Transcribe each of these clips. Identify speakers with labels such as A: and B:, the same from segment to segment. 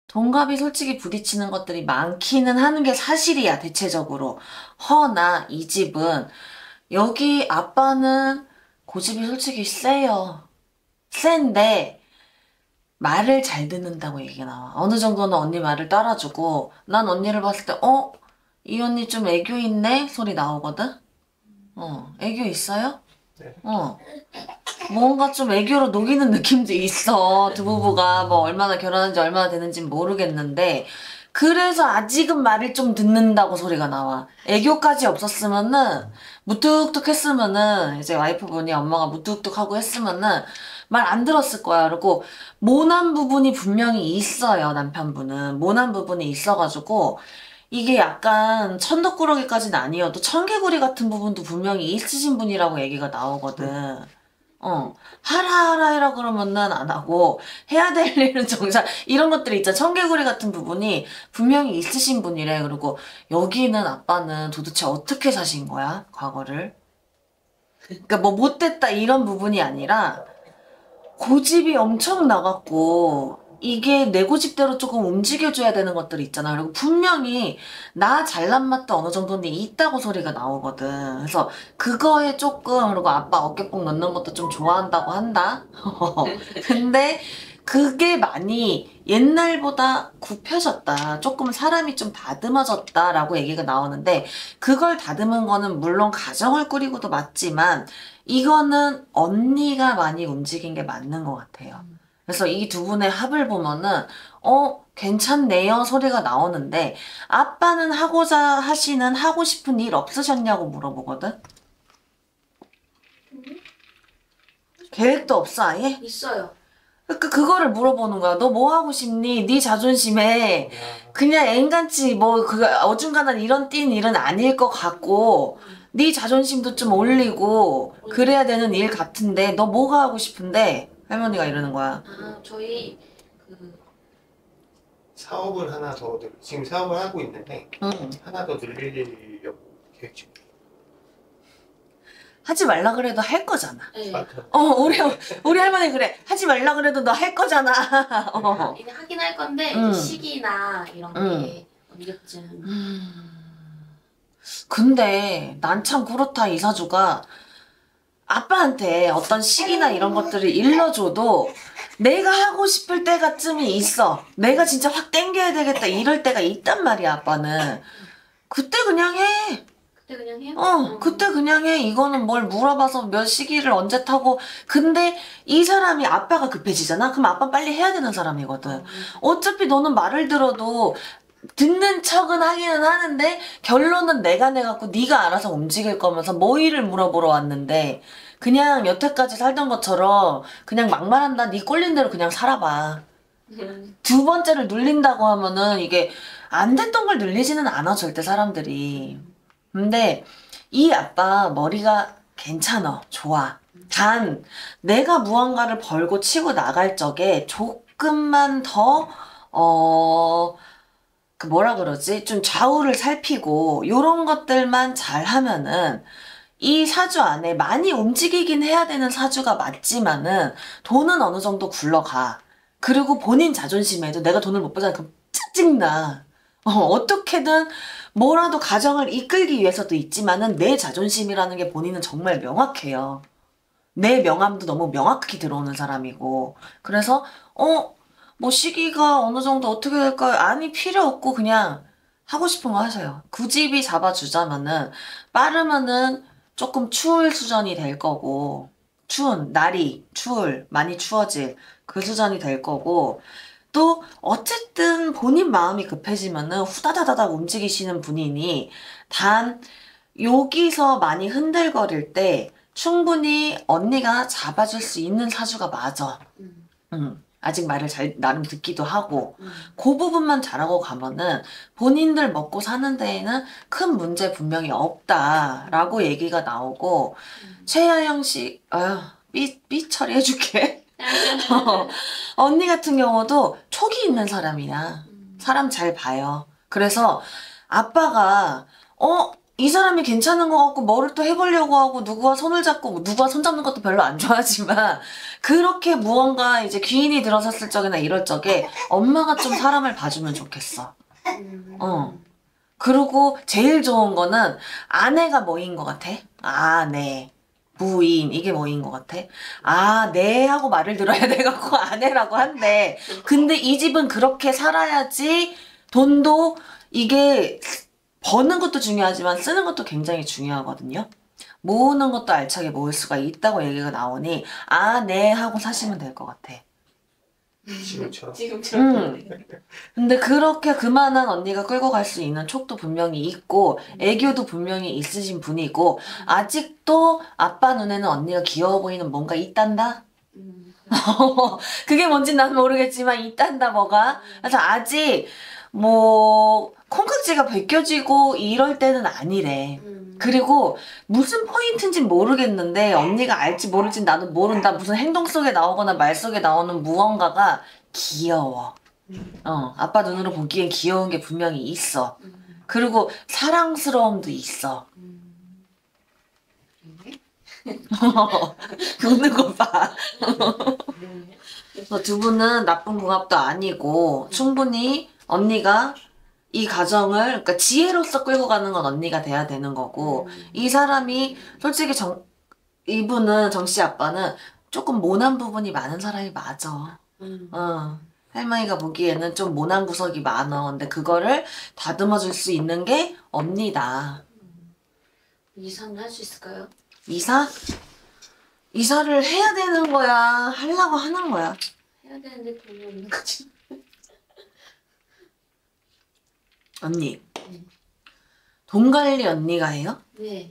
A: 동갑이 솔직히 부딪히는 것들이 많기는 하는 게 사실이야, 대체적으로. 허나 이 집은, 여기 아빠는 고집이 솔직히 세요. 센데, 말을 잘 듣는다고 얘기가 나와. 어느 정도는 언니 말을 따라주고, 난 언니를 봤을 때, 이 언니 좀 애교 있네? 소리 나오거든? 애교 있어요?
B: 네.
A: 뭔가 좀 애교로 녹이는 느낌도 있어. 두 부부가 뭐 얼마나 결혼한 지 얼마나 되는지 모르겠는데, 그래서 아직은 말을 좀 듣는다고 소리가 나와. 애교까지 없었으면은, 무뚝뚝 했으면은, 이제 와이프분이 엄마가 무뚝뚝 하고 했으면은, 말 안 들었을 거야. 그리고, 모난 부분이 분명히 있어요, 남편분은. 모난 부분이 있어가지고, 이게 약간 천덕꾸러기까지는 아니어도 청개구리 같은 부분도 분명히 있으신 분이라고 얘기가 나오거든. 하라 하라 해라 그러면은 안 하고, 해야 될 일은 정작, 이런 것들이 있잖아. 청개구리 같은 부분이 분명히 있으신 분이래. 그리고 여기는 아빠는 도대체 어떻게 사신 거야? 과거를. 그러니까 뭐 못됐다 이런 부분이 아니라, 고집이 엄청 나갔고, 이게 내 고집대로 조금 움직여줘야 되는 것들이 있잖아. 그리고 분명히 나 잘난 맛도 어느 정도는 있다고 소리가 나오거든. 그래서 그거에 조금, 그리고 아빠 어깨뽕 넣는 것도 좀 좋아한다고 한다. 근데 그게 많이 옛날보다 굽혀졌다. 조금 사람이 좀 다듬어졌다라고 얘기가 나오는데, 그걸 다듬은 거는 물론 가정을 꾸리고도 맞지만, 이거는 언니가 많이 움직인 게 맞는 것 같아요. 그래서 이 두 분의 합을 보면은, 괜찮네요 소리가 나오는데, 아빠는 하고 싶은 일 없으셨냐고 물어보거든? 계획도 없어, 아예?
C: 있어요.
A: 그러니까 그거를 물어보는 거야. 너 뭐 하고 싶니? 네 자존심에 그냥 앵간치 뭐 그 어중간한 이런 띈 일은 아닐 것 같고, 네 자존심도 좀 올리고 그래야 되는 일 같은데 너 뭐가 하고 싶은데? 할머니가 이러는 거야.
C: 저희 그
B: 사업을 하나 더 지금 사업을 하고 있는데
A: 응.
B: 하나 더 늘리려고 계획 중이에요.
A: 하지 말라 그래도 할 거잖아.
C: 네.
A: 우리 할머니 그래. 하지 말라 그래도 너 할 거잖아.
C: 이제 하긴 할 건데
A: 음.
C: 이제 시기나 이런 게 언제쯤
A: 근데 난 참 그렇다, 이사주가. 아빠한테 어떤 시기나 이런 것들을 일러줘도 내가 하고 싶을 때가쯤이 있어. 내가 진짜 확 땡겨야 되겠다 이럴 때가 있단 말이야, 아빠는. 그때 그냥 해.
C: 그때 그냥 해요?
A: 그때 그냥 해. 이거는 뭘 물어봐서 몇 시기를 언제 타고. 근데 이 사람이 아빠가 급해지잖아? 그럼 아빠 빨리 해야 되는 사람이거든. 어차피 너는 말을 들어도 듣는 척은 하기는 하는데 결론은 내가 내갖고 네가 알아서 움직일 거면서 뭐 일을 물어보러 왔는데, 그냥 여태까지 살던 것처럼 그냥 막말한다. 네 꼴린 대로 그냥 살아봐. 두 번째를 눌린다고 하면은 이게 안 됐던 걸 늘리지는 않아, 절대 사람들이. 근데 이 아빠 머리가 괜찮아. 좋아. 단 내가 무언가를 벌고 치고 나갈 적에 조금만 더 그 뭐라 그러지? 좀 좌우를 살피고 요런 것들만 잘 하면은, 이 사주 안에 많이 움직이긴 해야 되는 사주가 맞지만은 돈은 어느 정도 굴러가. 그리고 본인 자존심에도 내가 돈을 못 벌잖아. 그럼 짜증나. 어떻게든 뭐라도 가정을 이끌기 위해서도 있지만은 내 자존심이라는 게 본인은 정말 명확해요. 내 명함도 너무 명확히 들어오는 사람이고. 그래서 뭐 시기가 어느 정도 어떻게 될까요? 아니, 필요 없고 그냥 하고 싶은 거 하세요. 굳이 잡아주자면은, 빠르면은 조금 추울 수준이 될 거고, 날이 많이 추워질 그 수준이 될 거고, 또 어쨌든 본인 마음이 급해지면은 후다다다닥 움직이시는 분이니, 단 여기서 많이 흔들거릴 때 충분히 언니가 잡아줄 수 있는 사주가 맞아. 아직 말을 잘 나름 듣기도 하고, 그 부분만 잘하고 가면은 본인들 먹고 사는 데에는 큰 문제 분명히 없다라고 얘기가 나오고, 최하영 씨, 삐 처리해줄게. 언니 같은 경우도 촉이 있는 사람이야. 사람 잘 봐요. 그래서 아빠가 이 사람이 괜찮은 것 같고 뭐를 또 해보려고 하고 누구와 손을 잡고 누구와 손 잡는 것도 별로 안 좋아하지만 그렇게 무언가 이제 귀인이 들어섰을 적이나 이럴 적에 엄마가 좀 사람을 봐주면 좋겠어. 어. 그리고 제일 좋은 거는 아내가 뭐인 것 같아? 아내, 부인 이게 뭐인 것 같아? 아, 네 하고 말을 들어야 돼갖고 아내라고 한대. 근데 이 집은 그렇게 살아야지 돈도 이게 버는 것도 중요하지만 쓰는 것도 굉장히 중요하거든요. 모으는 것도 알차게 모을 수가 있다고 얘기가 나오니 아, 네 하고 사시면 될 것 같아.
B: 지금처럼.
C: 지금처럼.
A: 근데 그렇게 그만한 언니가 끌고 갈 수 있는 촉도 분명히 있고 애교도 분명히 있으신 분이고 아직도 아빠 눈에는 언니가 귀여워 보이는 뭔가 있단다? 그게 뭔지 난 모르겠지만 있단다 뭐가. 그래서 아직 뭐 콩깍지가 벗겨지고 이럴 때는 아니래. 그리고 무슨 포인트인진 모르겠는데 언니가 알지 모를진 나도 모른다. 무슨 행동 속에 나오거나 말 속에 나오는 무언가가 귀여워. 아빠 눈으로 보기엔 귀여운 게 분명히 있어. 그리고 사랑스러움도 있어. 웃는 거 봐. 두 분은 나쁜 궁합도 아니고 충분히 언니가 이 가정을 그러니까 지혜로서 끌고 가는 건 언니가 돼야 되는 거고 이 사람이 솔직히 이분은 정씨 아빠는 조금 모난 부분이 많은 사람이 맞아. 할머니가 보기에는 좀 모난 구석이 많아. 근데 그거를 다듬어 줄 수 있는 게 언니다.
C: 이사는 할 수 있을까요?
A: 이사? 이사를 해야 되는 거야? 하려고 하는 거야?
C: 해야 되는데 돈이 없는 거지.
A: 언니. 돈 관리 언니가 해요?
C: 네.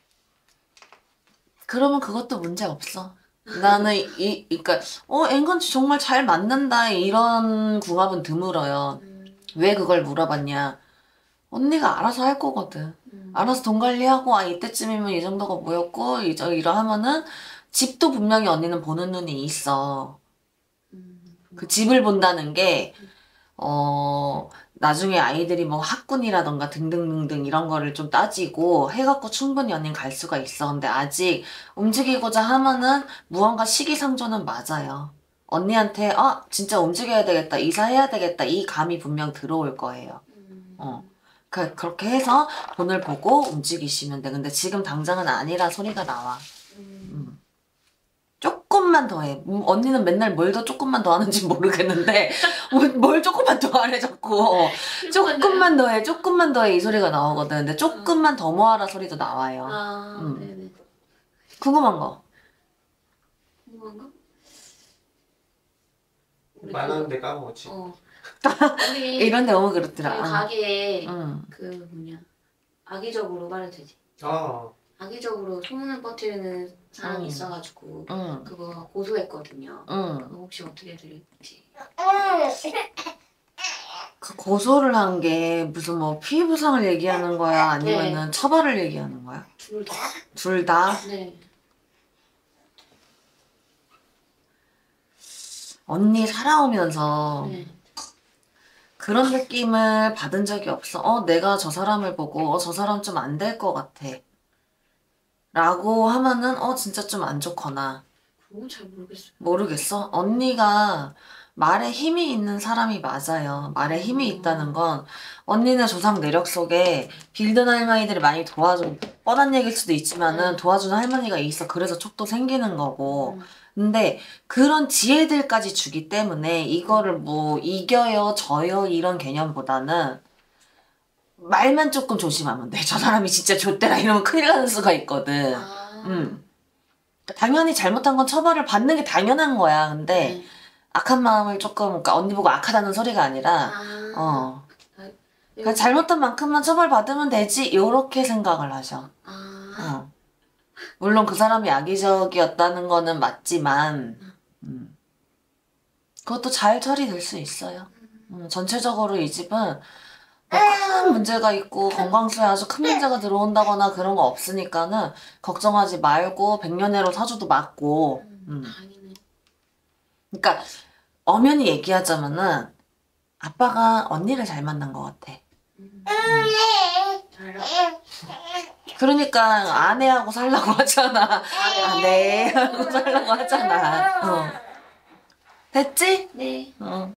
A: 그러면 그것도 문제 없어. 나는 그러니까 앵건치 정말 잘 맞는다 이런 궁합은 드물어요. 왜 그걸 물어봤냐? 언니가 알아서 할 거거든. 알아서 돈 관리하고 이때쯤이면 이 정도가 모였고 이러하면은 집도 분명히 언니는 보는 눈이 있어. 그 집을 본다는 게 나중에 아이들이 뭐 학군이라던가 등등등등 이런 거를 좀 따지고 해갖고 충분히 언니는 갈 수가 있어. 근데 아직 움직이고자 하면은 무언가 시기상조는 맞아요. 언니한테 진짜 움직여야 되겠다, 이사해야 되겠다 이 감이 분명 들어올 거예요. 그렇게 해서 돈을 보고 움직이시면 돼. 근데 지금 당장은 아니라 소리가 나와. 조금만 더 해. 언니는 맨날 뭘 더 조금만 더 하는지 모르겠는데 뭘 조금만 더 하래 자꾸. 조금만 더 해. 조금만 더 해. 이 소리가 나오거든. 근데 조금만 더 모아라 소리도 나와요.
C: 네네.
A: 궁금한 거.
C: 궁금한 거?
B: 많았는데 까먹었지.
C: 우리
A: 이런 데 오면 그렇더라.
C: 가게에 그 뭐냐 악의적으로 말해도 되지. 악의적으로 소문을 퍼뜨리는 사람이 있어가지고 그거 고소했거든요. 그거 혹시 어떻게 해드릴지.
A: 그 고소를 한 게 무슨 뭐 피해부상을 얘기하는 거야? 아니면은 처벌을 얘기하는 거야?
C: 둘 다.
A: 둘 다?
C: 네.
A: 언니 살아오면서 그런 느낌을 받은 적이 없어. 내가 저 사람을 보고 저 사람 좀 안 될 것 같아. 라고 하면은 진짜 좀 안 좋거나.
C: 그건 잘 모르겠어요.
A: 모르겠어? 언니가 말에 힘이 있는 사람이 맞아요. 말에 힘이 있다는 건 언니는 조상 내력 속에 빌든 할머니들이 많이 도와준 뻔한 얘기일 수도 있지만은 도와주는 할머니가 있어. 그래서 촉도 생기는 거고. 근데 그런 지혜들까지 주기 때문에 이거를 뭐 이겨요, 져요 이런 개념보다는 말만 조금 조심하면 돼. 저 사람이 진짜 좆대라 이러면 큰일 나는 수가 있거든. 당연히 잘못한 건 처벌을 받는 게 당연한 거야. 근데 악한 마음을 조금, 그러니까 언니 보고 악하다는 소리가 아니라 그러니까 잘못한 만큼만 처벌받으면 되지 요렇게 생각을 하셔. 물론 그 사람이 악의적이었다는 거는 맞지만 그것도 잘 처리될 수 있어요. 전체적으로 이 집은 큰 문제가 있고 건강수에 아주 큰 문제가 들어온다거나 그런 거 없으니까는 걱정하지 말고 백년해로 사주도 맞고. 그러니까 엄연히 얘기하자면은 아빠가 언니를 잘 만난 것 같아. 그러니까 아내하고 살라고 하잖아. 아내 하고 살라고 하잖아. 됐지?
C: 네.